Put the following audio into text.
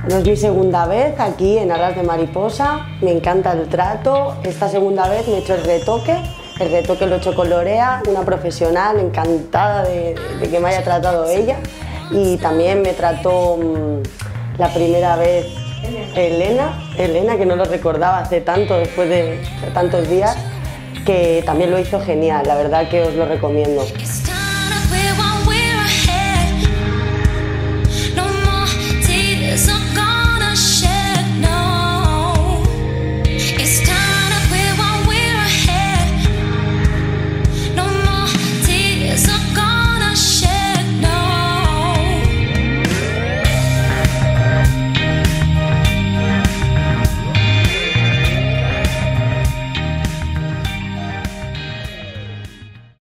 No es mi segunda vez aquí en Alas de Mariposa, me encanta el trato. Esta segunda vez me he hecho el retoque lo he hecho con Lorea, una profesional, encantada de que me haya tratado ella. Y también me trató la primera vez Elena, que no lo recordaba hace tanto, después de tantos días, que también lo hizo genial, la verdad que os lo recomiendo.